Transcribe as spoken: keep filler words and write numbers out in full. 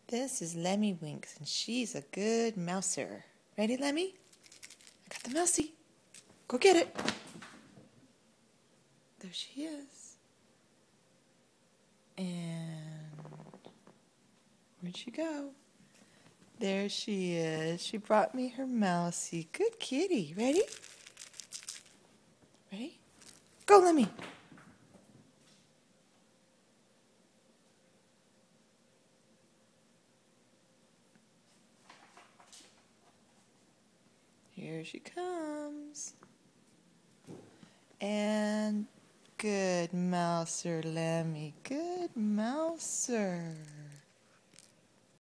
This is Lemi-Winx, and she's a good mouser. Ready, Lemmy? I got the mousey. Go get it. There she is. And where'd she go? There she is. She brought me her mousey. Good kitty. Ready? Ready? Go, Lemmy. Here she comes. And good mouser, Lemmy. Good mouser.